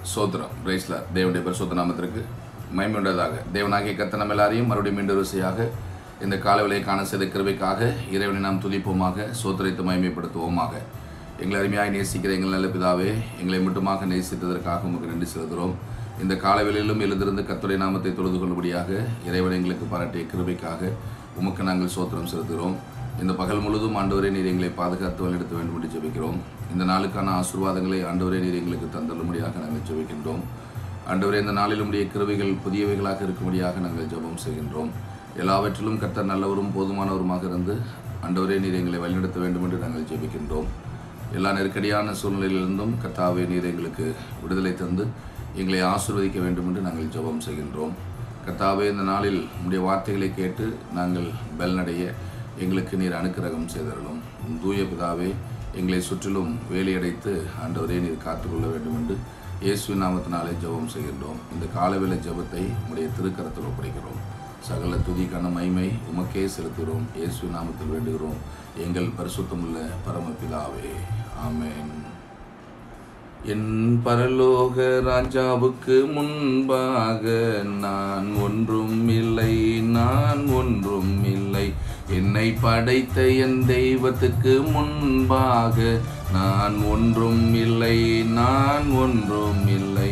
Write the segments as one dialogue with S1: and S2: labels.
S1: சோத்திரம் பிரைஸ்ல தேவனுடைய பரிசுத்த நாமத்திற்கு மகிமை உண்டதாக. தேவனாகிய கர்த்தர் நம்ம எல்லாரையும் மறுபடியும் மீண்டும் ருசியாக இந்த காலவேளையை காண செய்த கிருபைக்காக இறைவனை நாம் துதிப்போமாக, சோத்திரத்தை மகிமைப்படுத்துவோமாக. எங்களை அருமையாய் நேசிக்கிற எங்கள் நல்ல பிதாவே, எங்களை மட்டுமாக நேசித்ததற்காக உமக்கு நன்றி செலுத்துகிறோம். இந்த காலவேளையிலும் எழுந்திருந்து கர்த்தருடைய நாமத்தை தொழுது கொள்ளும்படியாக இறைவன் எங்களுக்கு பாராட்டிய கிருபைக்காக உமக்கு நாங்கள் சோத்திரம் செலுத்துகிறோம். இந்த பகல் முழுதும் ஆண்டவரே நீர் எங்களை பாதுகாத்து வழிநடத்த வேண்டும் என்று ஜெபிக்கிறோம். இந்த நாளுக்கான ஆசீர்வாதங்களை ஆண்டவரே நீர் எங்களுக்கு தந்தள்ளும்படியாக நாங்கள் ஜெபிக்கின்றோம். ஆண்டவரே, இந்த நாளிலும் உடைய கிருபைகள் புதியவைகளாக இருக்கும்படியாக நாங்கள் ஜெபம் செய்கின்றோம். எல்லாவற்றிலும் கர்த்தர் நல்லவரும் போதுமானவருமாக இருந்து ஆண்டவரே நீர் எங்களை வழிநடத்த வேண்டும் என்று நாங்கள் ஜெபிக்கின்றோம். எல்லா நெருக்கடியான சூழ்நிலையிலிருந்தும் கர்த்தாவே நீர் எங்களுக்கு விடுதலை தந்து எங்களை ஆசீர்வதிக்க வேண்டும் என்று நாங்கள் ஜெபம் செய்கின்றோம். கர்த்தாவே, இந்த நாளில் உடைய வார்த்தைகளை கேட்டு நாங்கள் பலனடைய எங்களுக்கு நீர் அனுக்கிரகம் செய்தருளும். தூய பிதாவே, எங்களை சுற்றிலும் வேலையடைத்து ஆண்டவரே நீர் காத்துக்கொள்ள வேண்டும் என்று இயேசுவின் நாமத்தினாலே ஜெபம் செய்கின்றோம். இந்த காலவேளை ஜெபத்தை உடைய திருக்கரத்தில் ஒப்படைக்கிறோம். சகல துதிக்கான மகிமை உமக்கே செலுத்துகிறோம். இயேசுவின் நாமத்தில் வேண்டுகிறோம் எங்கள் பரிசுத்தமுள்ள பரமபிதாவே, ஆமென். என் பரலோக ராஜாவுக்கு முன்பாக நான் ஒன்றும் இல்லை, நான் ஒன்றும் இல்லை. என்னை படைத்த என் தெய்வத்துக்கு முன்பாக நான் ஒன்றும் இல்லை, நான் ஒன்றும் இல்லை.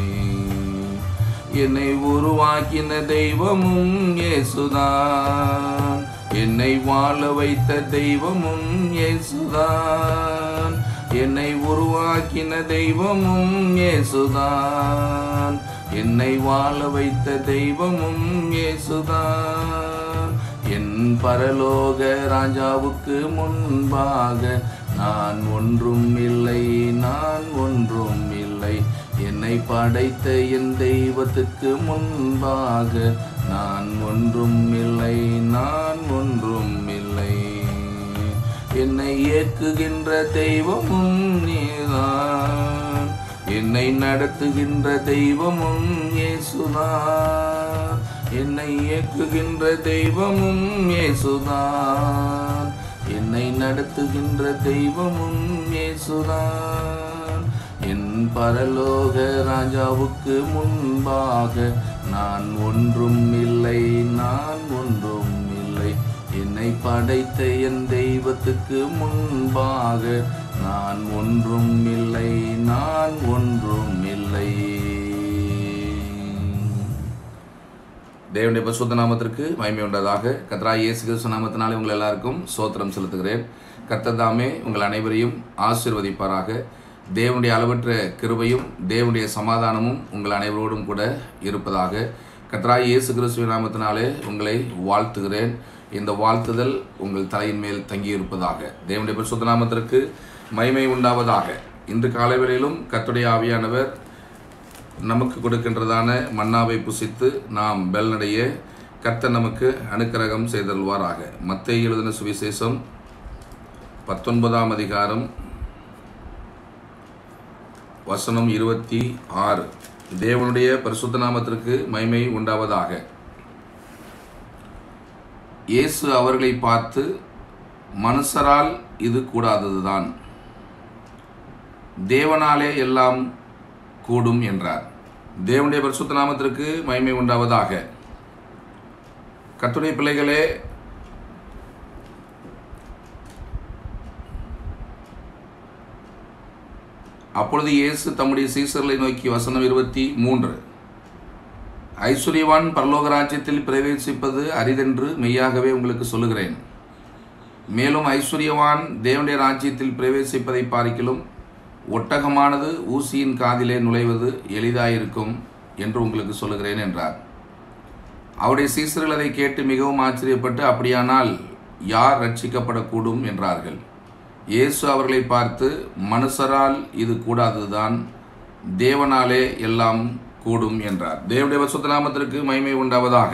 S1: என்னை உருவாக்கின தெய்வமும் இயேசுதான், என்னை வாழ வைத்த தெய்வமும் இயேசுதான். என்னை உருவாக்கின தெய்வமும் இயேசுதான், என்னை வாழ வைத்த தெய்வமும் இயேசுதான். என் பரலோக ராஜாவுக்கு முன்பாக நான் ஒன்றும் இல்லை, நான் ஒன்றும் இல்லை. என்னை படைத்த என் தெய்வத்துக்கு முன்பாக நான் ஒன்றும் இல்லை, நான் ஒன்றும் இல்லை. என்னை ஏற்குகின்ற தெய்வமும் நீதான், என்னை நடத்துகின்ற தெய்வமும் இயேசுதான். என்னை இயக்குகின்ற தெய்வமும் இயேசுதான், என்னை நடத்துகின்ற தெய்வமும் இயேசுதான். என் பரலோக ராஜாவுக்கு முன்பாக நான் ஒன்றும் இல்லை, நான் ஒன்றும் இல்லை. என்னை படைத்த என் தெய்வத்துக்கு முன்பாக நான் ஒன்றும் இல்லை, நான் ஒன்றும் இல்லை. தேவனுடைய பரிசுத்த நாமத்திற்கு மகிமை உண்டதாக. கர்த்தராகிய இயேசு கிறிஸ்து நாமத்தினாலே உங்கள் எல்லாருக்கும் சோத்திரம் செலுத்துகிறேன். கர்த்தர் தாமே உங்கள் அனைவரையும் ஆசீர்வதிப்பாராக. தேவனுடைய அளவற்ற கிருபையும் தேவனுடைய சமாதானமும் உங்கள் அனைவரோடும் கூட இருப்பதாக. கர்த்தராகிய இயேசு கிறிஸ்துவின் நாமத்தினாலே உங்களை வாழ்த்துகிறேன். இந்த வாழ்த்துதல் உங்கள் தலையின் மேல் தங்கியிருப்பதாக. தேவனுடைய பரிசுத்த நாமத்திற்கு மகிமை உண்டாவதாக. இன்று காலைவேளையிலும் கர்த்தருடைய ஆவியானவர் நமக்கு கொடுக்கின்றதான மன்னாவை புசித்து நாம் பலனடைய கர்த்தர் நமக்கு அனுக்கிரகம் செய்தல்வாராக. மத்தேயு எழுதின சுவிசேஷம் 19ஆம் அதிகாரம் வசனம் 26. தேவனுடைய பரிசுத்த நாமத்திற்கு மகிமை உண்டாவதாக. இயேசு அவர்களை பார்த்து, மனுஷரால் இது கூடாததுதான், தேவனாலே எல்லாம் கூடும் என்றார். தேவனுடைய பரிசுத்த நாமத்திற்கு மகிமை உண்டாவதாக. கர்த்தருடைய பிள்ளைகளே, அப்பொழுது இயேசு தம்முடைய சீசர்களை நோக்கி, வசனம் 23, ஐஸ்வர்யவான் பரலோக ராஜ்யத்தில் பிரவேசிப்பது அரிதென்று மெய்யாகவே உங்களுக்கு சொல்லுகிறேன். மேலும் ஐஸ்வர்யவான் தேவனுடைய ராஜ்யத்தில் பிரவேசிப்பதை பார்க்கிலும் ஒட்டகமானது ஊசியின் காதிலே நுழைவது எளிதாயிருக்கும் என்று உங்களுக்கு சொல்லுகிறேன் என்றார். அவருடைய சீசர்கள் அதை கேட்டு மிகவும் ஆச்சரியப்பட்டு, அப்படியானால் யார் ரட்சிக்கப்படக்கூடும் என்றார்கள். இயேசு அவர்களை பார்த்து, மனுஷரால் இது கூடாததுதான், தேவனாலே எல்லாம் கூடும் என்றார். தேவனுடைய பரிசுத்த நாமத்திற்கு மகிமை உண்டாவதாக.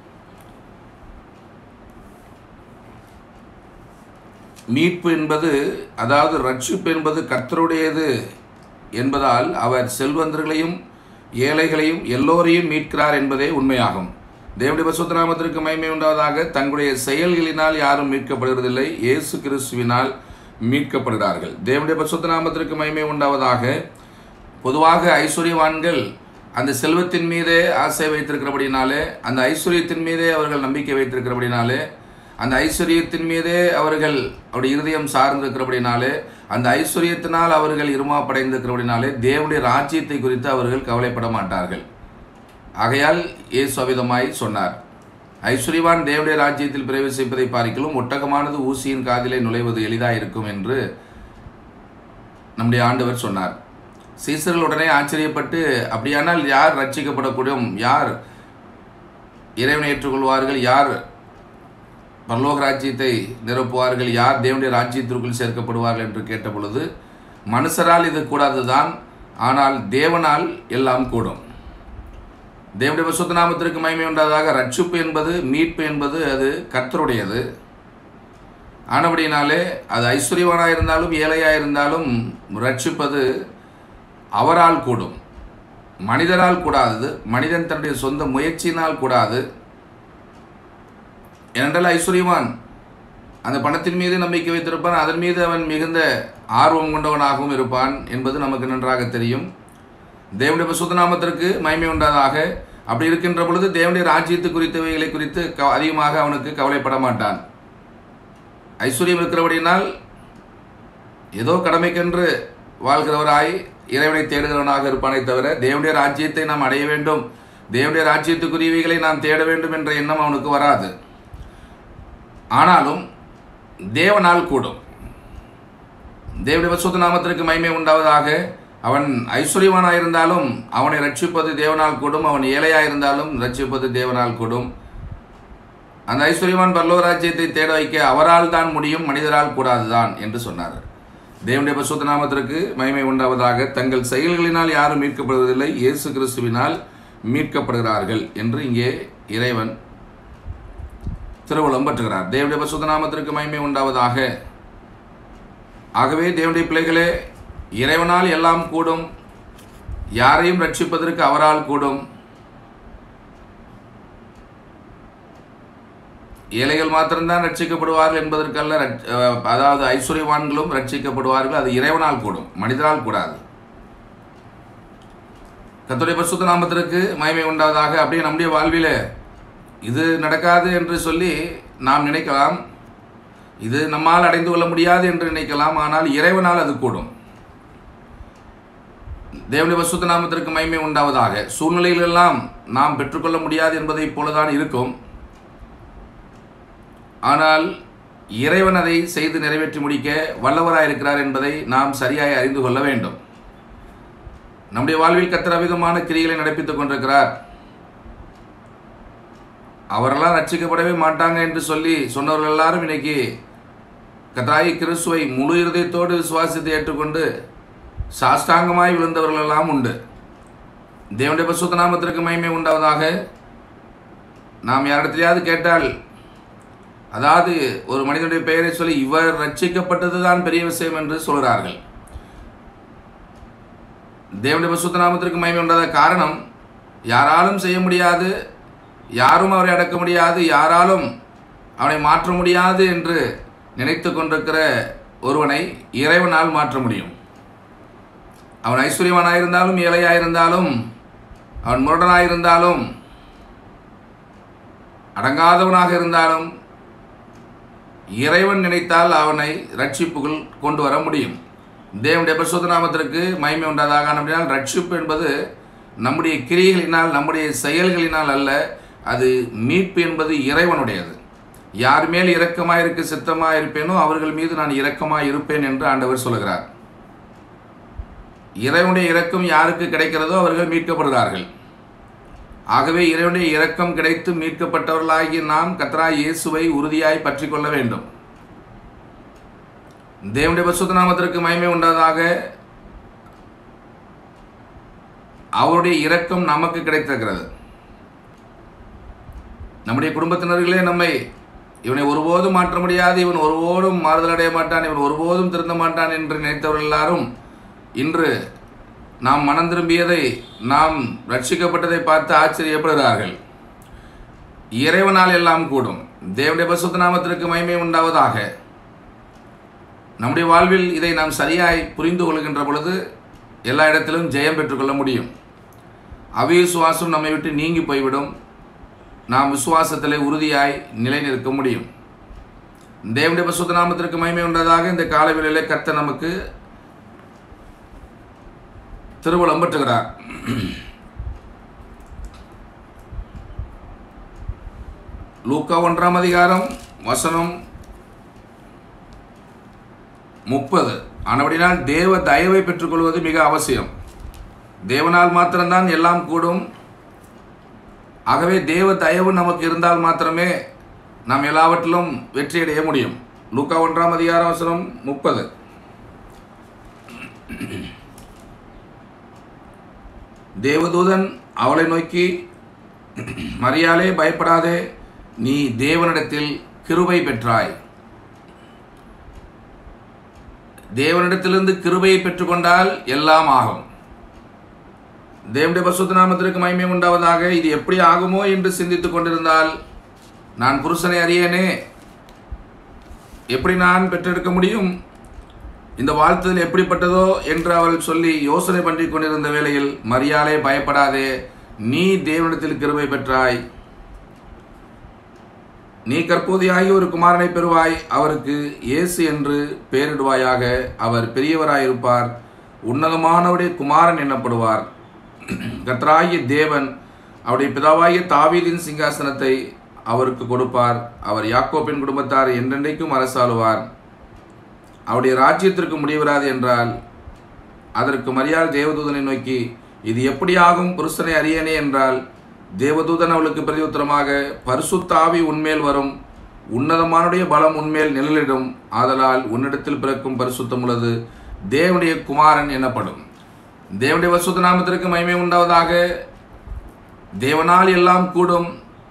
S1: மீட்பு என்பது, அதாவது ரட்சிப்பு என்பது கர்த்தருடையது என்பதால் அவர் செல்வந்தர்களையும் ஏழைகளையும் எல்லோரையும் மீட்கிறார் என்பதே உண்மையாகும். தேவனுடைய பரிசுத்த நாமத்திற்கு மகிமை உண்டாவதாக. தங்களுடைய செயல்களினால் யாரும் மீட்கப்படுவதில்லை, இயேசு கிறிஸ்துவினால் மீட்கப்படுகிறார்கள். தேவனுடைய பரிசுத்த நாமத்திற்கு மகிமை உண்டாவதாக. பொதுவாக ஐஸ்வர்யவான்கள் அந்த செல்வத்தின் மீதே ஆசை வைத்திருக்கிறபடினாலே, அந்த ஐஸ்வர்யத்தின் மீதே அவர்கள் நம்பிக்கை வைத்திருக்கிறபடினாலே, அந்த ஐஸ்வர்யத்தின் மீதே அவர்கள் அவருடைய இருதயம் சார்ந்திருக்கிறபடினாலே, அந்த ஐஸ்வர்யத்தினால் அவர்கள் இருமாப்படைந்திருக்கிறபடினாலே தேவனுடைய ராஜ்யத்தை குறித்து அவர்கள் கவலைப்பட மாட்டார்கள். ஆகையால் இயேசு அவ்விதமாய் சொன்னார், ஐஸ்வர்யவான் தேவனுடைய ராஜ்யத்தில் பிரவேசிப்பதை பார்க்கிலும் ஒட்டகமானது ஊசியின் காதிலே நுழைவது எளிதாயிருக்கும் என்று நம்முடைய ஆண்டவர் சொன்னார். சீசர்கள் உடனே ஆச்சரியப்பட்டு, அப்படியானால் யார் ரட்சிக்கப்படக்கூடும், யார் இறைவனை ஏற்றுக்கொள்வார்கள், யார் பரலோக ராஜ்யத்தை நிரப்புவார்கள், யார் தேவனுடைய ராஜ்யத்திற்குள் சேர்க்கப்படுவார்கள் என்று கேட்ட பொழுது, மனுஷரால் இது கூடாதுதான், ஆனால் தேவனால் எல்லாம் கூடும். தேவனுடைய பரிசுத்த நாமத்திற்கு மகிமை உண்டாதாக. ரட்சிப்பு என்பது, மீட்பு என்பது அது கர்த்தருடையது. ஆனபடினாலே அது ஐஸ்வர்யவானாக இருந்தாலும் ஏழையாக இருந்தாலும் ரட்சிப்பது அவரால் கூடும், மனிதரால் கூடாது. மனிதன் தன்னுடைய சொந்த முயற்சியினால் கூடாது. ஏனென்றால் ஐஸ்வர்யவான் அந்த பணத்தின் மீது நம்பிக்கை வைத்திருப்பான், அதன் மீது அவன் மிகுந்த ஆர்வம் கொண்டவனாகவும் இருப்பான் என்பது நமக்கு நன்றாக தெரியும். தேவனுடைய பரிசுத்த நாமத்திற்கு மகிமை உண்டாதாக. அப்படி இருக்கின்ற பொழுது தேவனுடைய ராஜ்யத்து குறித்தவைகளை குறித்து அதிகமாக அவனுக்கு கவலைப்பட மாட்டான். ஐஸ்வர்யம் இருக்கிறபடினால் ஏதோ கடமைக்கென்று வாழ்கிறவராய் இறைவனை தேடுகிறவனாக இருப்பானே தவிர, தேவனுடைய ராஜ்யத்தை நாம் அடைய வேண்டும், தேவனுடைய ராஜ்யத்துக்குரியவைகளை நாம் தேட வேண்டும் என்ற எண்ணம் அவனுக்கு வராது. ஆனாலும் தேவனால் கூடும். தேவனுடைய பரிசுத்த நாமத்திற்கு மகிமை உண்டாவதாக. அவன் ஐஸ்வர்யவானாயிருந்தாலும் அவனை ரட்சிப்பது தேவனால் கூடும், அவன் ஏழையாயிருந்தாலும் ரட்சிப்பது தேவனால் கூடும். அந்த ஐஸ்வர்யவான் பரலோக ராஜ்யத்தை தேட வைக்க அவரால் தான் முடியும், மனிதரால் கூடாதுதான் என்று சொன்னார். தேவனுடைய பரிசுத்த நாமத்திற்கு மகிமை உண்டாவதாக. தங்கள் செயல்களினால் யாரும் மீட்கப்படுவதில்லை, இயேசு கிறிஸ்துவினால் மீட்கப்படுகிறார்கள் என்று இங்கே இறைவன் திருவுளம் பற்றுகிறார். தேவனுடைய பரிசுத்த நாமத்திற்கு மகிமை உண்டாவதாக. ஆகவே தேவனுடைய பிள்ளைகளே, இறைவனால் எல்லாம் கூடும், யாரையும் ரட்சிப்பதற்கு அவரால் கூடும். ஏழைகள் மாத்திரம்தான் ரட்சிக்கப்படுவார்கள் என்பதற்கல்ல, அதாவது ஐஸ்வர்யவான்களும் ரட்சிக்கப்படுவார்கள். அது இறைவனால் கூடும், மனிதரால் கூடாது. கர்த்தருடைய பரிசுத்த நாமத்திற்கு மகிமை உண்டாவதாக. அப்படியே நம்முடைய வாழ்வில் இது நடக்காது என்று சொல்லி நாம் நினைக்கலாம், இது நம்மால் அடைந்து கொள்ள முடியாது என்று நினைக்கலாம். ஆனால் இறைவனால் அது கூடும். தேவனுடைய பரிசுத்த நாமத்திற்கு மகிமை உண்டாவதாக. சூழ்நிலைகளெல்லாம் நாம் பெற்றுக்கொள்ள முடியாது என்பதை போலதான் இருக்கும். ஆனால் இறைவன் அதை செய்து நிறைவேற்றி முடிக்க வல்லவராயிருக்கிறார் என்பதை நாம் சரியாய் அறிந்து கொள்ள வேண்டும். நம்முடைய வாழ்வில் கர்த்தர் அவிதமான கிரியைகளை நடப்பித்துக் கொண்டிருக்கிறார். அவரெல்லாம் ரட்சிக்கப்படவே மாட்டாங்க என்று சொல்லி சொன்னவர்கள் எல்லாரும் இன்னைக்கு கர்த்தராகிய கிறிஸ்துவை முழு இருதயத்தோடு விசுவாசித்து ஏற்றுக்கொண்டு சாஷ்டாங்கமாய் விழுந்தவர்கள் எல்லாம் உண்டு. தேவனுடைய பரிசுத்த நாமத்திற்கு மகிமை உண்டாவதாக. நாம் யாரிடத்திலேயாவது கேட்டால், அதாவது ஒரு மனிதனுடைய பெயரை சொல்லி இவர் ரட்சிக்கப்பட்டதுதான் பெரிய விஷயம் என்று சொல்கிறார்கள். தேவனுடைய பரிசுத்த நாமத்திற்கு மகிமை உண்டாத. காரணம், யாராலும் செய்ய முடியாது, யாரும் அவரை அடக்க முடியாது, யாராலும் அவனை மாற்ற முடியாது என்று நினைத்து கொண்டிருக்கிற ஒருவனை இறைவனால் மாற்ற முடியும். அவன் ஐஸ்வர்யவானாயிருந்தாலும் ஏழையாயிருந்தாலும், அவன் முரடனாயிருந்தாலும், அடங்காதவனாக இருந்தாலும், இறைவன் நினைத்தால் அவனை ரட்சிப்புக்குள் கொண்டு வர முடியும். தேவனுடைய பரிசுத்த நாமத்திற்கு மகிமை உண்டாதாக. அப்படினால் ரட்சிப்பு என்பது நம்முடைய கிரியைகளினால், நம்முடைய செயல்களினால் அல்ல, அது மீட்பு என்பது இறைவனுடையது. யார் மேல் இரக்கமாக இருக்க சித்தமாக இருப்பேனோ அவர்கள் மீது நான் இரக்கமாக இருப்பேன் என்று ஆண்டவர் சொல்கிறார். இறைவனுடைய இரக்கம் யாருக்கு கிடைக்கிறதோ அவர்கள் மீட்கப்படுகிறார்கள். ஆகவே இறைவனுடைய இரக்கம் கிடைத்து மீட்கப்பட்டவர்களாகிய நாம் கர்த்தராகிய இயேசுவை உறுதியாய் பற்றி கொள்ள வேண்டும். தேவனுடைய பரிசுத்த நாமத்திற்கு மகிமை உண்டாதாக. அவருடைய இரக்கம் நமக்கு கிடைத்திருக்கிறது. நம்முடைய குடும்பத்தினர்களே நம்மை இவனை ஒருபோதும் மாற்ற முடியாது, இவன் ஒருபோதும் மாறுதல் அடைய மாட்டான், இவன் ஒருபோதும் திருந்த மாட்டான் என்று நினைத்தவர்கள் எல்லாரும் இன்று நாம் மனம் திரும்பியதை, நாம் ரட்சிக்கப்பட்டதை பார்த்து ஆச்சரியப்படுகிறார்கள். இறைவனால் எல்லாம் கூடும். தேவனுடைய பரிசுத்த நாமத்திற்கு மகிமை உண்டாவதாக. நம்முடைய வாழ்வில் இதை நாம் சரியாய் புரிந்து கொள்கின்ற பொழுது எல்லா இடத்திலும் ஜெயம் பெற்றுக்கொள்ள முடியும். அவிசுவாசம் நம்மை விட்டு நீங்கி போய்விடும். நாம் விசுவாசத்திலே உறுதியாய் நிலை நிற்க முடியும். தேவனுடைய பரிசுத்த நாமத்திற்கு மகிமை உண்டதாக இந்த காலவேளையிலே கர்த்தர் நமக்கு திருவுளம் பெற்றுகிறார். லூக்கா 1ஆம் அதிகாரம் வசனம் 30. ஆனபடினால் தேவ தயவை பெற்றுக்கொள்வது மிக அவசியம். தேவனால் மாத்திரம்தான் எல்லாம் கூடும். ஆகவே தேவ தயவு நமக்கு இருந்தால் மாத்திரமே நாம் எல்லாவற்றிலும் வெற்றியடைய முடியும். லூக்கா 1ஆம் அதிகாரம் வசனம் 30. தேவதூதன் அவளை நோக்கி, மரியாளே, பயப்படாதே, நீ தேவனிடத்தில் கிருபை பெற்றாய். தேவனிடத்திலிருந்து கிருபையை பெற்றுக்கொண்டால் எல்லாம் ஆகும். தேவனுடைய பரிசுத்த நாமத்திற்கு மகிமை உண்டாவதாக. இது எப்படி ஆகுமோ என்று சிந்தித்துக் கொண்டிருந்தால், நான் புருஷனை அறியேனே, எப்படி நான் பெற்றெடுக்க முடியும், இந்த வாழ்த்துதல் எப்படிப்பட்டதோ என்று அவர்கள் சொல்லி யோசனை பண்ணி கொண்டிருந்த வேளையில், மரியாளே, பயப்படாதே, நீ தேவனிடத்தில் கிருபை பெற்றாய். நீ கற்போதியாகி ஒரு குமாரனை பெறுவாய். அவருக்கு இயேசு என்று பெயரிடுவாயாக. அவர் பெரியவராயிருப்பார். உன்னதமானவருடைய குமாரன் எனப்படுவார். கர்த்தராகிய தேவன் அவருடைய பிதாவாகிய தாவீதின் சிங்காசனத்தை அவருக்கு கொடுப்பார். அவர் யாக்கோபின் குடும்பத்தார் என்றென்றைக்கும் அரசாளுவார். அவருடைய ராஜ்யத்திற்கு முடிவராது என்றால், அதற்கு மரியாள் தேவதூதனை நோக்கி, இது எப்படி ஆகும், புருஷனை அறியனே என்றால், தேவதூதன் அவளுக்கு பிரதியுத்தரமாக, பரிசுத்த ஆவி உன்மேல் வரும், உன்னதமானுடைய பலம் உன்மேல் நிழலிடும். ஆதலால் உன்னிடத்தில் பிறக்கும் பரிசுத்தம் உள்ளது தேவனுடைய குமாரன் எனப்படும். தேவனுடைய பரிசுத்த நாமத்திற்கு மகிமை உண்டாவதாக. தேவனால் எல்லாம் கூடும்.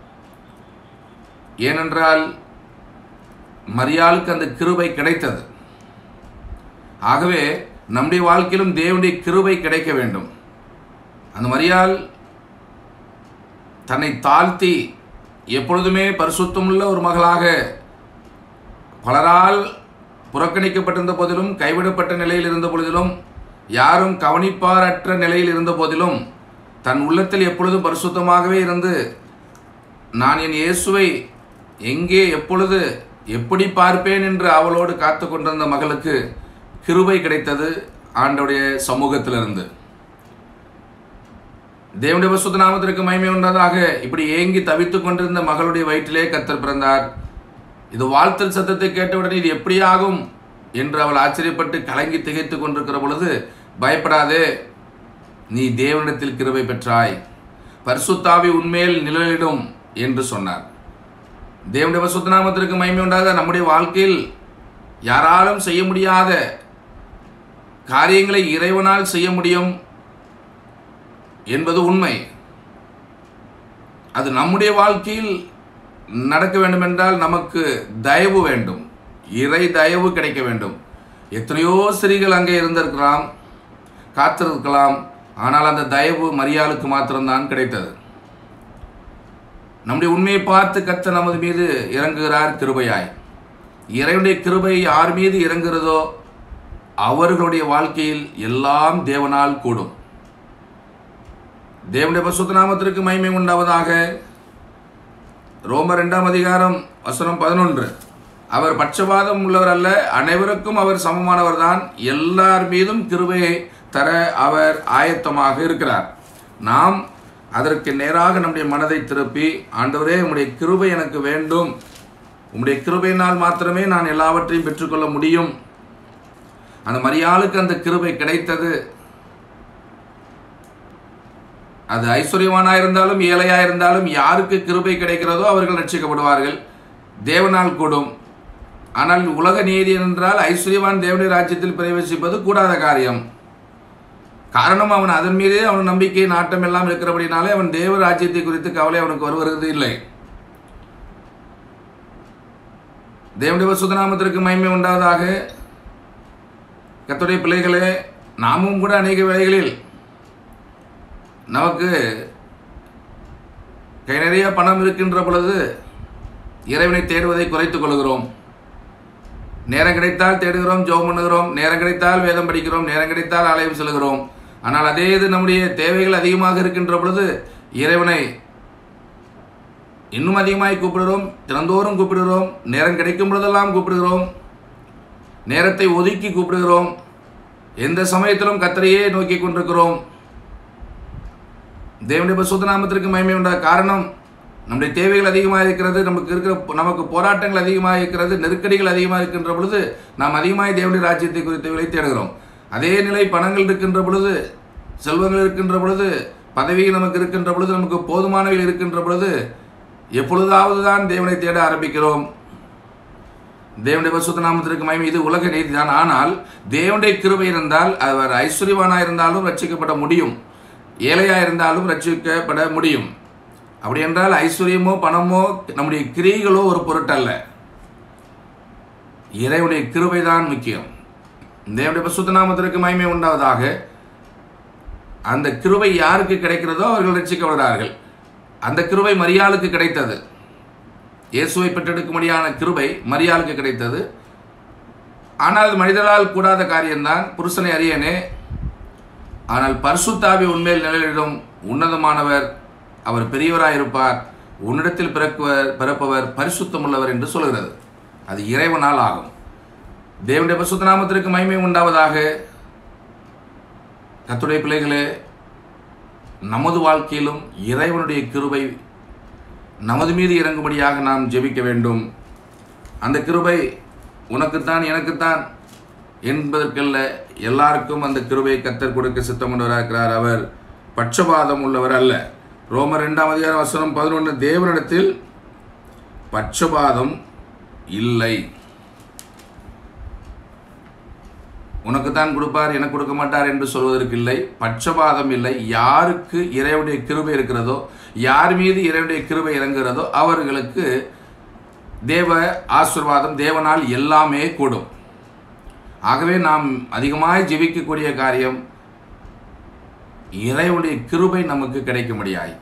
S1: ஏனென்றால் மரியாளுக்கு அந்த கிருபை கிடைத்தது. ஆகவே நம்முடைய வாழ்க்கையிலும் தேவனுடைய கிருபை கிடைக்க வேண்டும். அந்த மரியாள் தன்னை தாழ்த்தி எப்பொழுதுமே பரிசுத்தமுள்ள ஒரு மகளாக, பலரால் புறக்கணிக்கப்பட்டிருந்த போதிலும், கைவிடப்பட்ட நிலையில் இருந்த பொழுதிலும், யாரும் கவனிப்பாரற்ற நிலையில் இருந்த போதிலும், தன் உள்ளத்தில் எப்பொழுதும் பரிசுத்தமாகவே இருந்து, நான் என் இயேசுவை எங்கே எப்பொழுது எப்படி பார்ப்பேன் என்று அவளோடு காத்து கொண்டிருந்த மகளுக்கு கிருபை கிடைத்தது ஆண்டவருடைய சமூகத்திலிருந்து. தேவனுடைய பரிசுத்த நாமத்திற்கு மகிமை உண்டாவதாக. இப்படி ஏங்கி தவித்துக் கொண்டிருந்த மகளுடைய வயிற்றிலே கர்த்தர் பிறந்தார். இது வாழ்த்தல் சத்தத்தை கேட்டவுடனே இது எப்படி ஆகும் என்று அவள் ஆச்சரியப்பட்டு கலங்கி திகைத்துக் கொண்டிருக்கிற பொழுது, பயப்படாதே, நீ தேவனிடத்தில் கிருபை பெற்றாய், பரிசுத்த ஆவி உன்மேல் நிழலிடும் என்று சொன்னார். தேவனுடைய பரிசுத்த நாமத்திற்கு மகிமை உண்டாக. நம்முடைய வாழ்க்கையில் யாராலும் செய்ய முடியாத காரியங்களை இறைவனால் செய்ய முடியும் என்பது உண்மை. அது நம்முடைய வாழ்க்கையில் நடக்க வேண்டும் என்றால் நமக்கு தயவு வேண்டும், இறை தயவு கிடைக்க வேண்டும். எத்தனையோ ஸ்திரீகள் அங்கே இருந்திருக்கலாம், காத்திருக்கலாம். ஆனால் அந்த தயவு மரியாளுக்கு மாத்திரம்தான் கிடைத்தது. நம்முடைய உண்மையை பார்த்து கர்த்தர் நமது மீது இறங்குகிறார் கிருபையாய். இறைவனுடைய கிருபை யார் மீது இறங்குகிறதோ அவர்களுடைய வாழ்க்கையில் எல்லாம் தேவனால் கூடும். தேவனுடைய பரிசுத்த நாமத்திற்கு மகிமை உண்டாவதாக. ரோமர் 2ஆம் அதிகாரம் வசனம் 11. அவர் பட்சபாதம் உள்ளவர் அல்ல, அனைவருக்கும் அவர் சமமானவர் தான், எல்லார் மீதும் கிருபையை தர அவர் ஆயத்தமாக இருக்கிறார். நாம் அதற்கு நேராக நம்முடைய மனதை திருப்பி, ஆண்டவரே, உம்முடைய கிருபை எனக்கு வேண்டும், உம்முடைய கிருபையினால் மாத்திரமே நான் எல்லாவற்றையும் பெற்றுக்கொள்ள முடியும். அந்த மரியாளுக்கு அந்த கிருபை கிடைத்தது. அது ஐஸ்வர்யவானாயிருந்தாலும் ஏழையாயிருந்தாலும் யாருக்கு கிருபை கிடைக்கிறதோ அவர்கள் ரட்சிக்கப்படுவார்கள். தேவனால் கூடும். ஆனால் உலக நீதி என்றால் ஐஸ்வர்யவான் தேவனுடைய ராஜ்யத்தில் பிரவேசிப்பது கூடாத காரியம். காரணம், அவன் அதன் மீதே அவன் நம்பிக்கை நாட்டம் எல்லாம் இருக்கிறபடினாலே அவன் தேவ ராஜ்யத்தை குறித்து கவலை அவனுக்கு வருவது இல்லை. தேவனுடைய பரிசுத்த நாமத்திற்கு மகிமை உண்டாவதாக. கர்த்தருடைய பிள்ளைகளே, நாமும் கூட அநேக வேளைகளில் நமக்கு கை நிறைய பணம் இருக்கின்ற பொழுது இறைவனை தேடுவதை குறைத்துக் கொள்கிறோம். நேரம் கிடைத்தால் தேடுகிறோம், ஜெபம் பண்ணுகிறோம், நேரம் கிடைத்தால் வேதம் படிக்கிறோம், நேரம் கிடைத்தால் ஆலயம் செல்கிறோம். ஆனால் அதே இது நம்முடைய தேவைகள் அதிகமாக இருக்கின்ற பொழுது இறைவனை இன்னும் அதிகமாய் கூப்பிடுகிறோம், தினந்தோறும் கூப்பிடுகிறோம், நேரம் கிடைக்கும் பொழுதெல்லாம் கூப்பிடுகிறோம், நேரத்தை ஒதுக்கி கூப்பிடுகிறோம், எந்த சமயத்திலும் கர்த்தரையே நோக்கி கொண்டிருக்கிறோம். தேவனுடைய பரிசுத்த நாமத்திற்கு மகிமை உண்டா. காரணம், நம்முடைய தேவைகள் அதிகமாக இருக்கிறது, நமக்கு போராட்டங்கள் அதிகமாக இருக்கிறது, நெருக்கடிகள் அதிகமாக இருக்கின்ற பொழுது நாம் அதிகமாக தேவனுடைய ராஜ்யத்தை குறித்து தேடுகிறோம். அதே நிலை பணங்கள் இருக்கின்ற பொழுது, செல்வங்கள் இருக்கின்ற பொழுது, பதவிகள் நமக்கு இருக்கின்ற பொழுது, நமக்கு போதுமானவைகள் இருக்கின்ற பொழுது எப்பொழுதாவது தான் தேவனை தேட ஆரம்பிக்கிறோம். தேவனுடைய பரிசுத்த நாமத்திற்கு மகிமை. இது உலக நீதி தான். ஆனால் தேவனுடைய கிருபை இருந்தால் அவர் ஐஸ்வர்யவானாக இருந்தாலும் ரட்சிக்கப்பட முடியும், ஏழையாக இருந்தாலும் ரட்சிக்கப்பட முடியும். அப்படி என்றால் ஐஸ்வர்யமோ பணமோ நம்முடைய கிரியைகளோ ஒரு பொருட்டல்ல, இறைவனுடைய கிருபை தான் முக்கியம். தேவனுடைய பரிசுத்த நாமத்திற்கு மகிமை உண்டாவதாக. அந்த கிருபை யாருக்கு கிடைக்கிறதோ அவர்கள் ரட்சிக்கப்படுகிறார்கள். அந்த கிருபை மரியாளுக்கு கிடைத்தது. இயேசுவை பெற்றெடுக்கும்படியான கிருபை மரியாளுக்கு கிடைத்தது. ஆனால் அது மனிதர்களால் கூடாத காரியம்தான். புருஷனை அறியனே, ஆனால் பரிசுத்த உண்மையில் நிலையிடும் உன்னதமானவர், அவர் பெரியவராயிருப்பார், உன்னிடத்தில் பிறப்பவர் பரிசுத்தமுள்ளவர் என்று சொல்கிறது. அது இறைவனால் ஆகும். தேவனுடைய பரிசுத்த நாமத்திற்கு மகிமை உண்டாவதாக. கர்த்தருடைய பிள்ளைகளே, நமது வாழ்க்கையிலும் இறைவனுடைய கிருபை நமது மீது இறங்கும்படியாக நாம் ஜெபிக்க வேண்டும். அந்த கிருபை உனக்குத்தான் எனக்குத்தான் என்பதற்கல்ல, எல்லாருக்கும் அந்த கிருபை கர்த்தர் கொடுக்க சித்தம் கொண்டவராக இருக்கிறார். அவர் பட்சபாதம் உள்ளவர் அல்ல. ரோமர் 2:11 தேவனிடத்தில் பட்சபாதம் இல்லை. உனக்குத்தான் கொடுப்பார், எனக்கு கொடுக்க மாட்டார் என்று சொல்வதற்கு இல்லை. பட்சபாதம் இல்லை. யாருக்கு இறைவனுடைய கிருபை இருக்கிறதோ, யார் மீது இறைவனுடைய கிருபை இறங்குகிறதோ அவர்களுக்கு தேவ ஆசீர்வாதம், தேவனால் எல்லாமே கூடும். ஆகவே நாம் அதிகமாய் ஜெபிக்கக்கூடிய காரியம், இறைவனுடைய கிருபை நமக்கு கிடைக்க முடியாது.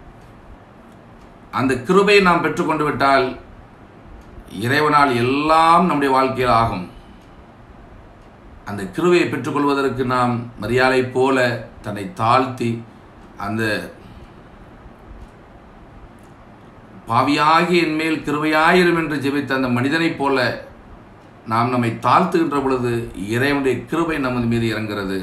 S1: அந்த கிருபை நாம் பெற்றுக்கொண்டு விட்டால் இறைவனால் எல்லாம் நம்முடைய வாழ்க்கையில் ஆகும். அந்த கிருபையை பெற்றுக்கொள்வதற்கு நாம் மரியாதை போல தன்னை தாழ்த்தி, அந்த பாவியாகி என் மேல் கிருபையாயிரும் என்று ஜெபித்த அந்த மனிதனைப் போல நாம் நம்மை தாழ்த்துகின்ற பொழுது இறைவனுடைய கிருபை நமது மீது இறங்குகிறது.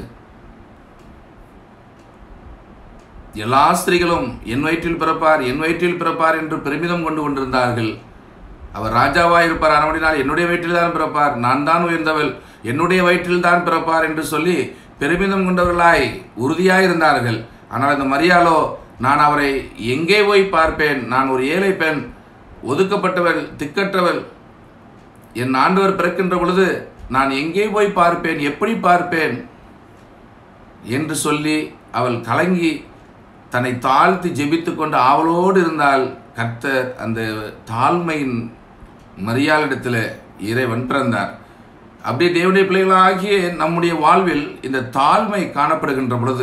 S1: எல்லா ஸ்திரீகளும் என் வயிற்றில் பிறப்பார், என் வயிற்றில் பிறப்பார் என்று பெருமிதம் கொண்டு கொண்டிருந்தார்கள். அவர் ராஜாவாக இருப்பார், ஆனபடினால் என்னுடைய வயிற்றில் தான் பிறப்பார், நான் தான் உயர்ந்தவள், என்னுடைய வயிற்றில் தான் பிறப்பார் என்று சொல்லி பெருமிதம் கொண்டவர்களாய் உறுதியாய் இருந்தார்கள். ஆனால் அந்த மரியாளோ, நான் அவரை எங்கே போய் பார்ப்பேன், நான் ஒரு ஏழை பெண், ஒதுக்கப்பட்டவள், திக்கற்றவள், என் ஆண்டவர் பிறக்கின்ற பொழுது நான் எங்கே போய் பார்ப்பேன், எப்படி பார்ப்பேன் என்று சொல்லி அவள் கலங்கி தன்னை தாழ்த்தி ஜெபித்து கொண்டு ஆவலோடு இருந்தால், கர்த்தர் அந்த தாழ்மையின் மரியாளிடத்தில் இறைவன் பிறந்தார். அப்படியே தேவனுடைய பிள்ளைகளாகிய நம்முடைய வாழ்வில் இந்த தாழ்மை காணப்படுகின்ற பொழுது,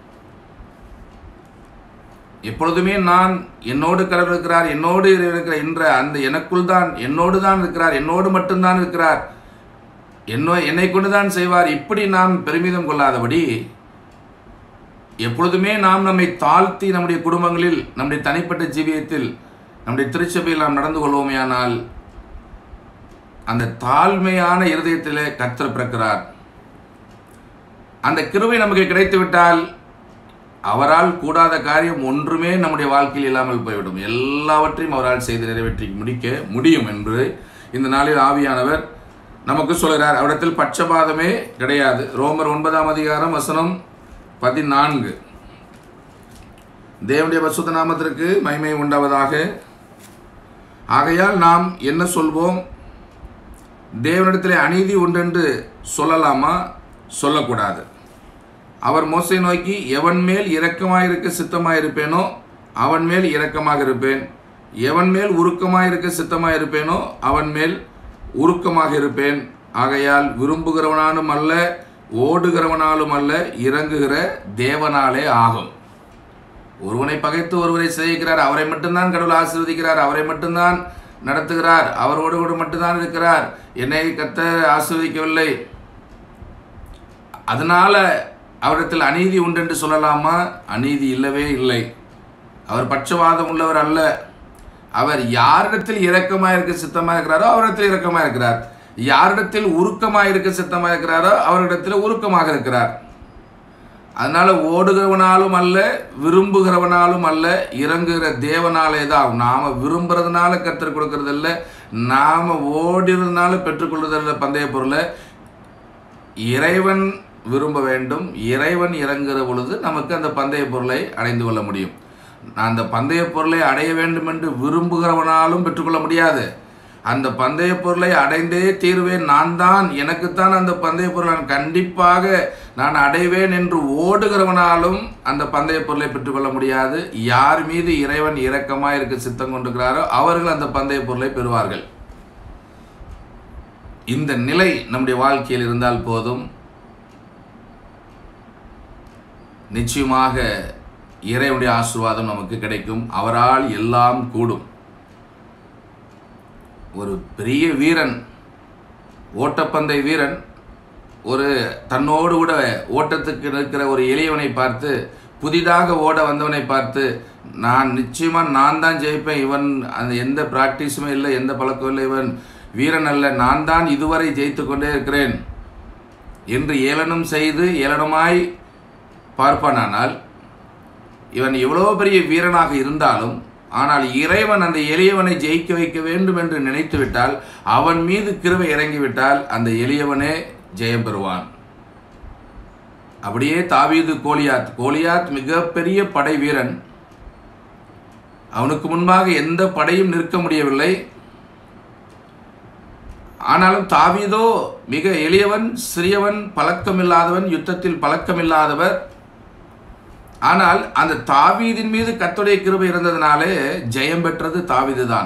S1: எப்பொழுதுமே நான் என்னோடு கடவுள் இருக்கிறார், என்னோடு இருக்கிற என்ற அந்த எனக்குள் தான், என்னோடு தான் இருக்கிறார், என்னோடு மட்டும்தான் இருக்கிறார், என்னை கொண்டுதான் செய்வார், இப்படி நாம் பெருமிதம் கொள்ளாதபடி எப்பொழுதுமே நாம் நம்மை தாழ்த்தி நம்முடைய குடும்பங்களில், நம்முடைய தனிப்பட்ட ஜீவியத்தில், நம்முடைய திருச்சபையில் நாம் நடந்து கொள்வோமேயானால் அந்த தாழ்மையான இருதயத்திலே கர்த்தர் பிறக்கிறார். அந்த கிருபை நமக்கு கிடைத்துவிட்டால் அவரால் கூடாத காரியம் ஒன்றுமே நம்முடைய வாழ்க்கையில் இல்லாமல் போய்விடும். எல்லாவற்றையும் அவரால் செய்து நிறைவேற்றி முடிக்க முடியும் என்று இந்த நாளில் ஆவியானவர் நமக்கு சொல்கிறார். அவரிடத்தில் பட்சபாதமே கிடையாது. ரோமர் 9:14 தேவனுடைய பரிசுத்த நாமத்திற்கு மகிமை உண்டாவதாக. ஆகையால் நாம் என்ன சொல்வோம்? தேவனிடத்திலே அநீதி உண்டென்று சொல்லலாமா? சொல்லக்கூடாது. அவர் மோசே நோக்கி, எவன் மேல் இரக்கமாயிருக்க சித்தமாயிருப்பேனோ அவன் மேல் இரக்கமாக இருப்பேன், எவன் மேல் உருக்கமாயிருக்க சித்தமாயிருப்பேனோ அவன் மேல் உருக்கமாக இருப்பேன். ஆகையால் விரும்புகிறவனாலும் அல்ல, ஓடுகிறவனாலும் அல்ல, இறங்குகிற தேவனாலே ஆகும். ஒருவனை பகைத்து ஒருவரை சிதைக்கிறார், அவரை மட்டும்தான் கடவுள் ஆசீர்வதிக்கிறார், அவரை மட்டும்தான் நடத்துகிறார், அவரோடு கூட மட்டும்தான் இருக்கிறார், என்னை கர்த்தர் ஆசீர்வதிக்கவில்லை, அதனால அவரிடத்தில் அநீதி உண்டு என்று சொல்லலாமா? அநீதி இல்லவே இல்லை. அவர் பட்சவாதம் உள்ளவர் அல்ல. அவர் யாரிடத்தில் இரக்கமாக இருக்க சித்தமாக இருக்கிறாரோ அவரிடத்தில் இரக்கமாக இருக்கிறார். யாரிடத்தில் உருக்கமாக இருக்க சித்தமாக இருக்கிறாரோ அவரிடத்தில் உருக்கமாக இருக்கிறார். அதனால ஓடுகிறவனாலும் அல்ல, விரும்புகிறவனாலும் அல்ல, இறங்குகிற தேவனாலே தான். நாம விரும்புறதுனால கர்த்தர் கொடுக்கறது இல்லை, நாம ஓடுறதுனால பெற்றுக்கொள்றதில்லை பந்தய பொருளை. இறைவன் விரும்ப வேண்டும். இறைவன் இறங்குகிற பொழுது நமக்கு அந்த பந்தய பொருளை அடைந்து கொள்ள முடியும். அந்த பந்தய பொருளை அடைய வேண்டும் என்று விரும்புகிறவனாலும் பெற்றுக்கொள்ள முடியாது. அந்த பந்தய பொருளை அடைந்தே தீர்வேன், நான் தான், எனக்குத்தான் அந்த பந்தய பொருளை நான் கண்டிப்பாக நான் அடைவேன் என்று ஓடுகிறவனாலும் அந்த பந்தய பொருளை பெற்றுக்கொள்ள முடியாது. யார் மீது இறைவன் இரக்கமாக இருக்க சித்தம் கொண்டிருக்கிறாரோ அவர்கள் அந்த பந்தய பொருளை பெறுவார்கள். இந்த நிலை நம்முடைய வாழ்க்கையில் இருந்தால் போதும், நிச்சயமாக இறைவனுடைய ஆசீர்வாதம் நமக்கு கிடைக்கும். அவரால் எல்லாம் கூடும். ஒரு பெரிய வீரன், ஓட்டப்பந்தய வீரன், ஒரு தன்னோடு கூட ஓட்டத்துக்கு நிற்கிற ஒரு எளியவனை பார்த்து, புதிதாக ஓட வந்தவனை பார்த்து, நான் தான் ஜெயிப்பேன், இவன் அந்த எந்த பிராக்டிஸுமே இல்லை, எந்த பழக்கம் இல்லை, இவன் வீரன் அல்ல, நான் தான் இதுவரை ஜெயித்து கொண்டே இருக்கிறேன் என்று ஏளனம் செய்து ஏளனமாய் பார்ப்பானால், இவன் எவ்வளோ பெரிய வீரனாக இருந்தாலும், ஆனால் இறைவன் அந்த எளியவனை ஜெயிக்க வைக்க வேண்டும் என்று நினைத்துவிட்டால், அவன் மீது கிருபை இறங்கிவிட்டால் அந்த எளியவனே ஜெயம் பெறுவான். அப்படியே தாவீது கோலியாத் மிகப்பெரிய படை வீரன். அவனுக்கு முன்பாக எந்த படையும் நிற்க முடியவில்லை. ஆனாலும் தாவீதோ மிக எளியவன், சிறியவன், பழக்கமில்லாதவன், யுத்தத்தில் பழக்கமில்லாதவர். ஆனால் அந்த தாவீதின் மீது கர்த்தருடைய கிருபை இருந்ததினாலே ஜெயம் பெற்றது தாவீது தான்.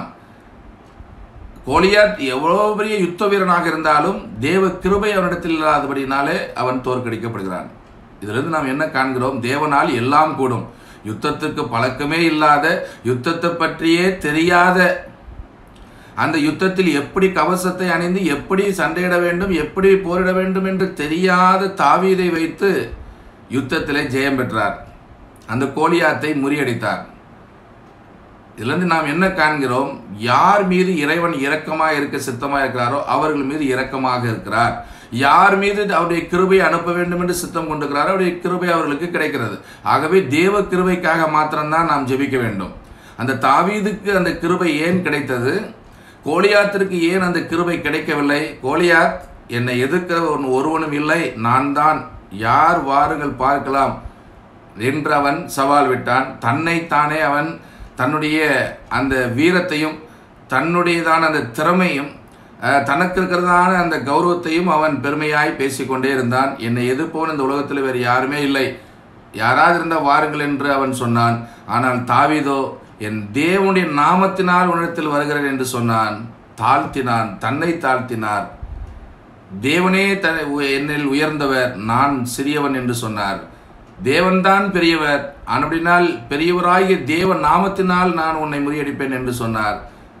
S1: கோலியாத் எவ்வளோ பெரிய யுத்த வீரனாக இருந்தாலும் தேவ கிருபை அவனிடத்தில் இல்லாதபடினாலே அவன் தோற்கடிக்கப்படுகிறான். இதிலிருந்து நாம் என்ன காண்கிறோம்? தேவனால் எல்லாம் கூடும். யுத்தத்துக்கு பழக்கமே இல்லாத, யுத்தத்தை பற்றியே தெரியாத, அந்த யுத்தத்தில் எப்படி கவசத்தை அணிந்து எப்படி சண்டையிட வேண்டும், எப்படி போரிட வேண்டும் என்று தெரியாத தாவீதை வைத்து யுத்தத்திலே ஜெயம் பெற்றார். அந்த கோலியாத்தை முறியடித்தார். இதிலிருந்து நாம் என்ன காண்கிறோம்? யார் மீது இறைவன் இரக்கமாக இருக்க சித்தமாக இருக்கிறாரோ அவர்கள் மீது இரக்கமாக இருக்கிறார். யார் மீது அவருடைய கிருபை அனுப்ப வேண்டும் என்று சித்தம் கொண்டிருக்கிறாரோ அவருடைய கிருபை அவர்களுக்கு கிடைக்கிறது. ஆகவே தேவ கிருபைக்காக மாத்திரம்தான் நாம் ஜெபிக்க வேண்டும். அந்த தாவீதுக்கு அந்த கிருபை ஏன் கிடைத்தது? கோலியாத்திற்கு ஏன் அந்த கிருபை கிடைக்கவில்லை? கோலியாத், என்னை எதிர்க்கிற ஒருவனும் இல்லை, நான் தான், யார் வாருங்கள் பார்க்கலாம் என்று அவன் சவால் விட்டான். தன்னைத்தானே அவன் தன்னுடைய அந்த வீரத்தையும் தன்னுடையதான அந்த திறமையும் தனக்கு இருக்கிறதான அந்த கௌரவத்தையும் அவன் பெருமையாய் பேசிக்கொண்டே இருந்தான். என்னை எதிர்ப்போன் இந்த உலகத்தில் வேறு யாருமே இல்லை, யாராவது இருந்தால் வாருங்கள் என்று அவன் சொன்னான். ஆனால் தாவீதோ, என் தேவனுடைய நாமத்தினால் உன்னிடத்தில் வருகிறேன் என்று சொன்னான். தாழ்த்தினான், தன்னை தாழ்த்தினார். தேவனே என்னில் உயர்ந்தவர், நான் சிறியவன் என்று சொன்னார். தேவன்தான் பெரியவர், அப்படினால் பெரியவராகிய தேவ நாமத்தினால் நான் உன்னை முறியடிப்பேன் என்று சொன்னார்.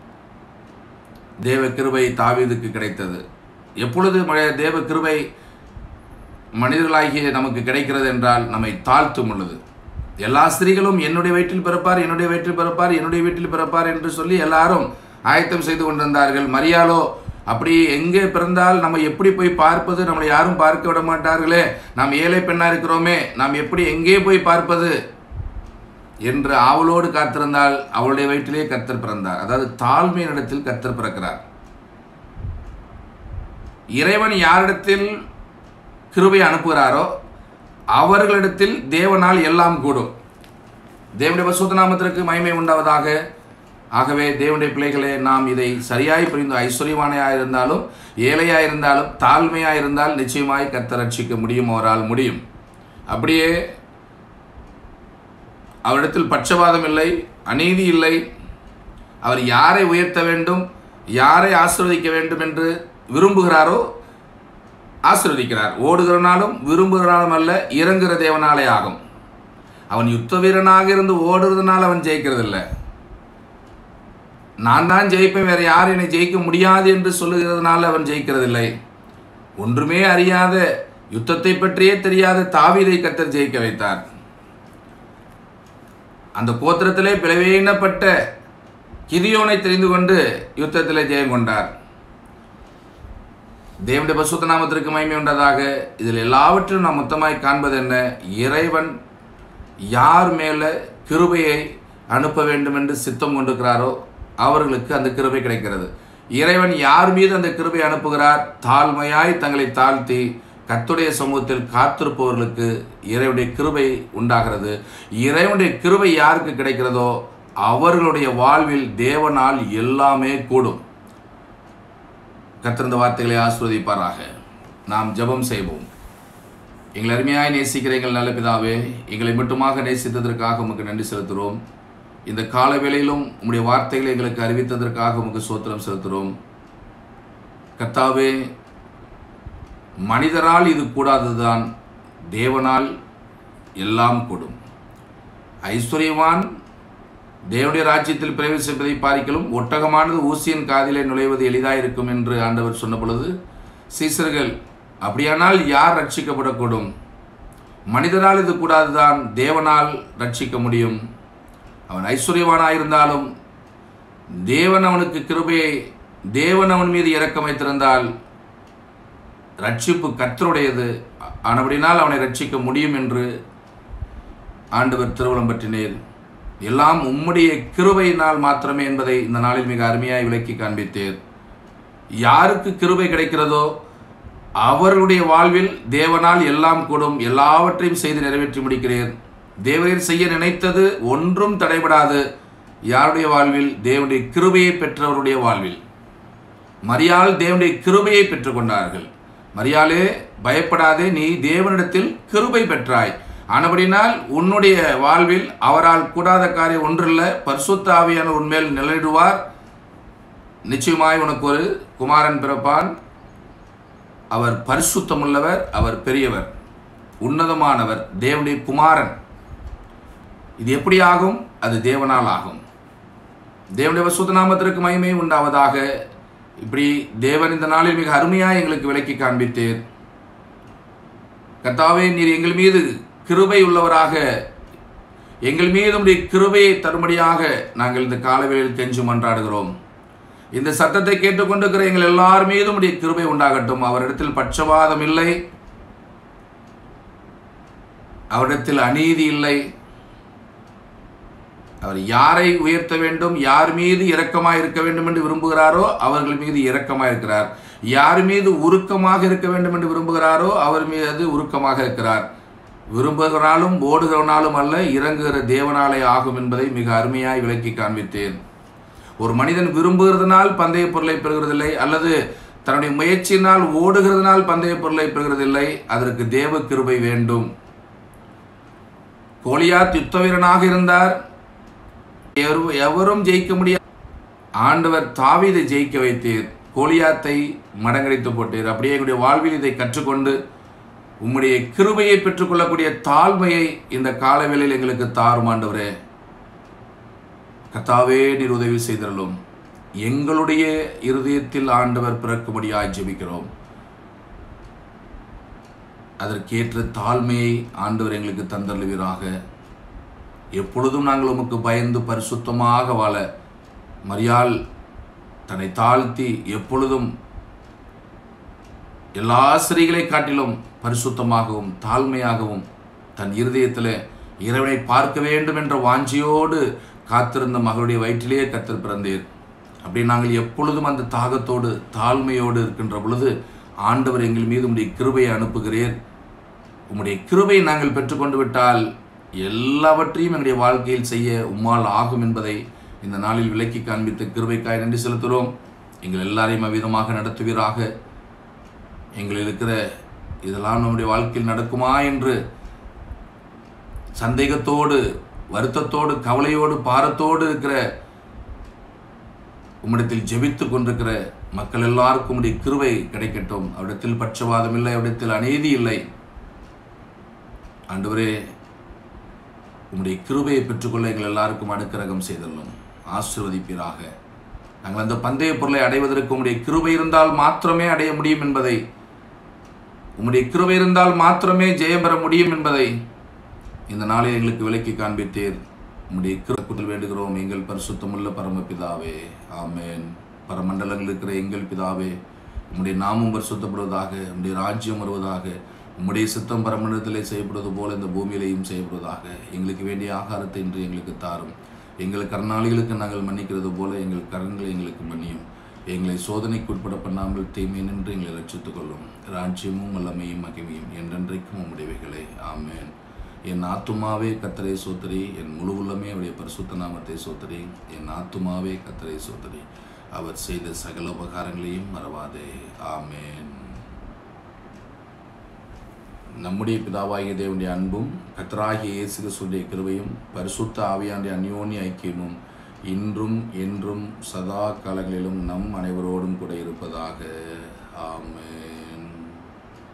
S1: தேவ கிருபை தாவீதுக்கு கிடைத்தது. எப்பொழுது தேவ கிருபை மனிதர்களாகிய நமக்கு கிடைக்கிறது என்றால் நம்மை தாழ்த்தும் பொழுது. எல்லா ஸ்திரீகளும் என்னுடைய வயிற்றில் பிறப்பார், என்னுடைய வயிற்றில் பிறப்பார், என்னுடைய வீட்டில் பிறப்பார் என்று சொல்லி எல்லாரும் ஆயத்தம் செய்து கொண்டிருந்தார்கள். மரியாளோ, அப்படி எங்கே பிறந்தால் நம்ம எப்படி போய் பார்ப்பது, நம்மளை யாரும் பார்க்க விட மாட்டார்களே, நாம் ஏழை பெண்ணா இருக்கிறோமே, நாம் எப்படி எங்கே போய் பார்ப்பது என்று ஆவலோடு காத்திருந்தால் அவளுடைய வயிற்றிலே கர்த்தர் பிறந்தார். அதாவது தாழ்மையினிடத்தில் கர்த்தர் பிறக்கிறார். இறைவன் யாரிடத்தில் கிருபை அனுப்புகிறாரோ அவர்களிடத்தில் தேவனால் எல்லாம் கூடும். தேவனுடைய பரிசுத்த நாமத்திற்கு மகிமை உண்டாவதாக. ஆகவே தேவனுடைய பிள்ளைகளே, நாம் இதை சரியாய் புரிந்து, ஐஸ்வர்யவானையாக இருந்தாலும் ஏழையாக இருந்தாலும் தாழ்மையாக இருந்தால் நிச்சயமாய் கர்த்தர் ரட்சிக்க முடியும், அவரால் முடியும். அப்படியே அவரிடத்தில் பட்சபாதம் இல்லை, அநீதி இல்லை. அவர் யாரை உயர்த்த வேண்டும், யாரை ஆசீர்வதிக்க வேண்டும் என்று விரும்புகிறாரோ ஆசீர்வதிக்கிறார். ஓடுகிறனாலும் விரும்புகிறாலும் அல்ல, இறங்குகிற தேவனாலே ஆகும். அவன் யுத்த வீரனாக இருந்து ஓடுறதுனால அவன் ஜெயிக்கிறதில்லை. நான் தான் ஜெயிப்பேன், வேற யாரும் என்னை ஜெயிக்க முடியாது என்று சொல்லுகிறதுனால அவன் ஜெயிக்கிறதில்லை. ஒன்றுமே அறியாத யுத்தத்தை பற்றியே தெரியாத தாவீதை கர்த்தர் ஜெயிக்க வைத்தார். அந்த கோத்திரத்திலே பிளவேனப்பட்ட கிதியோனை தெரிந்து கொண்டு யுத்தத்திலே ஜெயம் கொண்டார். தேவனுடைய பரிசுத்த நாமத்திற்கு மகிமை உண்டதாக. இதில் எல்லாவற்றிலும் நாம் மொத்தமாய் காண்பது என்ன? இறைவன் யார் மேலே கிருபையை அனுப்ப வேண்டும் என்று சித்தம் கொண்டிருக்கிறாரோ அவர்களுக்கு அந்த கிருபை கிடைக்கிறது. இறைவன் யார் மீது அந்த கிருபை அனுப்புகிறார்? தாழ்மையாய் தங்களை தாழ்த்தி கர்த்தருடைய சமூகத்தில் காத்திருப்பவர்களுக்கு இறைவனுடைய கிருபை உண்டாகிறது. இறைவனுடைய கிருபை யாருக்கு கிடைக்கிறதோ அவர்களுடைய வாழ்வில் தேவனால் எல்லாமே கூடும். கர்த்தர் இந்த வார்த்தைகளை ஆசீர்வதிப்பாராக. நாம் ஜெபம் செய்வோம். எங்களை அருமையாய் நேசிக்கிற எங்கள் நல்ல பிதாவே, எங்களை மட்டுமாக நேசித்ததற்காக உமக்கு நன்றி செலுத்துகிறோம். இந்த கால வேளையிலும் உம்முடைய வார்த்தைகளை எங்களுக்கு அறிவித்ததற்காக உமக்கு ஸ்தோத்திரம் செலுத்துகிறோம். கர்த்தாவே, மனிதரால் இது கூடாததுதான், தேவனால் எல்லாம் கூடும். ஐஸ்வர்யவான் தேவனுடைய ராஜ்யத்தில் பிரவேசிப்பதை பார்க்கிலும் ஒட்டகமானது ஊசியின் காதிலே நுழைவது எளிதாயிருக்கும் என்று ஆண்டவர் சொன்ன பொழுது சீசர்கள், அப்படியானால் யார் ரட்சிக்கப்படக்கூடும்? மனிதரால் இது கூடாதுதான், தேவனால் ரட்சிக்க முடியும். அவன் ஐஸ்வர்யவானாயிருந்தாலும் தேவன் அவனுக்கு கிருபையை, தேவன் அவன் மீது இரக்கம் வைத்திருந்தால் ரட்சிப்பு கர்த்தருடையது, ஆனபடினால் அவனை ரட்சிக்க முடியும் என்று ஆண்டவர் திருவுளம் பற்றினேன். எல்லாம் உம்முடைய கிருபையினால் மாத்திரமே என்பதை இந்த நாளில் மிக அருமையாய் விளக்கி காண்பித்தேன். யாருக்கு கிருபை கிடைக்கிறதோ அவர்களுடைய வாழ்வில் தேவனால் எல்லாம் கூடும். எல்லாவற்றையும் செய்து நிறைவேற்றி முடிக்கிறேன். தேவரீர் செய்ய நினைத்தது ஒன்றும் தடைபடாது. யாருடைய வாழ்வில்? தேவனுடைய கிருபையை பெற்றவருடைய வாழ்வில். மரியாள் தேவனுடைய கிருபையை பெற்றுக்கொண்டார்கள். மரியாளே, பயப்படாதே, நீ தேவனிடத்தில் கிருபை பெற்றாய். ஆனபடினால் உன்னுடைய வாழ்வில் அவரால் கூடாத காரியம் ஒன்றில்ல. பரிசுத்த ஆவியானவர் உன்மேல் நிலையிடுவார். நிச்சயமாய் உனக்கு ஒரு குமாரன் பிறப்பான். அவர் பரிசுத்தமுள்ளவர், அவர் பெரியவர், உன்னதமானவர், தேவனுடைய குமாரன். இது எப்படி ஆகும்? அது தேவனால் ஆகும். தேவனுடைய பரிசுத்த நாமத்திற்கு மகிமை உண்டாவதாக. இப்படி தேவன் இந்த நாளில் மிக அருமையாக எங்களுக்கு விளக்கி காண்பித்தேன். கர்த்தாவே, நீர் எங்கள் மீது கிருபை உள்ளவராக, எங்கள் மீது உம்முடைய கிருபையை தரும்படியாக நாங்கள் இந்த காலவேளையில் கெஞ்சி மன்றாடுகிறோம். இந்த சத்தத்தை கேட்டுக்கொண்டிருக்கிற எங்கள் எல்லார் மீதும் உம்முடைய கிருபை உண்டாகட்டும். அவரிடத்தில் பட்சபாதம் இல்லை, அவரிடத்தில் அநீதி இல்லை. அவர் யாரை உயர்த்த வேண்டும், யார் மீது இரக்கமாக இருக்க வேண்டும் என்று விரும்புகிறாரோ அவர்கள் மீது இரக்கமாக இருக்கிறார். யார் மீது உருக்கமாக இருக்க வேண்டும் என்று விரும்புகிறாரோ அவர் மீது உருக்கமாக இருக்கிறார். விரும்புகிறாலும் ஓடுகிறவனாலும் அல்ல, இறங்குகிற தேவனாலே ஆகும் என்பதை மிக அருமையாய் விளக்கி காண்பித்தேன். ஒரு மனிதன் விரும்புகிறதுனால் பந்தய பொருளை பெறுகிறதில்லை, அல்லது தன்னுடைய முயற்சியினால் ஓடுகிறதுனால் பந்தய பொருளை பெறுகிறதில்லை. அதற்கு தேவ கிருபை வேண்டும். கோலியாத் யுத்த வீரனாக இருந்தார், எவரும் ஜெயிக்க முடியாது. ஆண்டவர் தாவீதை ஜெயிக்க வைத்தீர், கோலியாத்தை மடங்கடித்து போட்டீர். அப்படியே எங்களுடைய வாழ்வில் இதை கற்றுக்கொண்டு உம்முடைய கிருபையை பெற்றுக்கொள்ளக்கூடிய தாழ்மையை இந்த காலவேளையில் எங்களுக்கு தாரும் ஆண்டவரே. கர்த்தாவே, நீர் உதவி செய்தருளும். எங்களுடைய இருதயத்தில் ஆண்டவர் பிறக்கும்படியாய் ஜெபிக்கிறோம். அதற்கேற்ற தாழ்மையை ஆண்டவர் எங்களுக்கு தந்தருளுவீராக. எப்பொழுதும் நாங்கள் உமக்கு பயந்து பரிசுத்தமாக வாழ மரியாள் தன்னை தாழ்த்தி எப்பொழுதும் எல்லா ஸ்திரீகளை காட்டிலும் பரிசுத்தமாகவும் தாழ்மையாகவும் தன் இருதயத்தில் இறைவனை பார்க்க வேண்டும் என்ற வாஞ்சியோடு காத்திருந்த மகளுடைய வயிற்றிலேயே கர்த்தர் பிறந்தீர். அப்படி நாங்கள் எப்பொழுதும் அந்த தாகத்தோடு தாழ்மையோடு இருக்கின்ற பொழுது ஆண்டவர் எங்கள் மீது உம்முடைய கிருபையை அனுப்புகிறீர். உம்முடைய கிருபையை நாங்கள் பெற்றுக்கொண்டு விட்டால் எல்லாவற்றையும் எங்களுடைய வாழ்க்கையில் செய்ய உம்மால் ஆகும் என்பதை இந்த நாளில் விளக்கி காண்பித்து கிருபைக்காய் நன்றி செலுத்துகிறோம். எங்கள் எல்லாரையும் அவ்விதமாக நடத்துவீராக. எங்கள் இருக்கிற இதெல்லாம் நம்முடைய வாழ்க்கையில் நடக்குமா என்று சந்தேகத்தோடு, வருத்தத்தோடு, கவலையோடு, பாரத்தோடு இருக்கிற உம்மிடத்தில் ஜெபித்து கொண்டிருக்கிற மக்கள் எல்லாருக்கும் உடைய கிருபை கிடைக்கட்டும். அவரிடத்தில் பட்சபாதம் இல்லை, அவரிடத்தில் அநீதி இல்லை. ஆண்டவரே, உம்முடைய கிருபையை பெற்றுக்கொள்ள எங்கள் எல்லாருக்கும் அனுக்கிரகம் செய்துள்ளோம். ஆசீர்வதிப்பீராக. நாங்கள் அந்த பந்தய பொருளை அடைவதற்கு உம்முடைய கிருபை இருந்தால் மாத்திரமே அடைய முடியும் என்பதை உம்முடைய கிருபை இருந்தால் மாத்திரமே ஜெயம் பெற முடியும் என்பதை இந்த நாளில் எங்களுக்கு விலக்கி காண்பித்தீர். உம்முடைய கிருபையில் வேண்டுகிறோம் எங்கள் பரிசுத்தமுள்ள பரமபிதாவே. ஆமேன். பரமண்டலங்கள் இருக்கிற எங்கள் பிதாவே, உம்முடைய நாமம் பரிசுத்தப்படுவதாக, உம்முடைய ராஜ்யம் வருவதாக, உம்முடைய சித்தம் பரமண்டலத்திலே செய்யப்படுவது போல இந்த பூமியிலேயும் செய்யப்படுவதாக. எங்களுக்கு வேண்டிய ஆகாரத்தை இன்று எங்களுக்கு தாரும். எங்கள் கருணாளிகளுக்கு நாங்கள் மன்னிக்கிறது போல எங்கள் கரங்களை எங்களுக்கு மன்னியும். எங்களை சோதனைக்கு உட்பட பண்ணாமல் தீமை நின்று எங்களை ரட்சித்துக் கொள்ளும். ராஜ்யமும் வல்லமையும் மகிமையும் என்றென்றைக்கும் உம்முடையவைகளே. ஆமேன். என் ஆத்துமாவே கர்த்தரை சோத்திரி, என் முழு உள்ளமே அவருடைய பரிசுத்த நாமத்தை சோத்திரி. என் ஆத்துமாவே கர்த்தரை சோத்திரி, அவர் செய்த சகல உபகாரங்களையும் மறவாதே. ஆமேன். நம்முடைய பிதாவாகிய தேவனுடைய அன்பும் கர்த்தராகிய இயேசு கிறிஸ்துவின் கிருபையும் பரிசுத்த ஆவியானுடைய அந்யோன்ய ஐக்கியமும் இன்றும் என்றும் சதா காலங்களிலும் நம் அனைவரோடும் கூட இருப்பதாக. ஆமென்.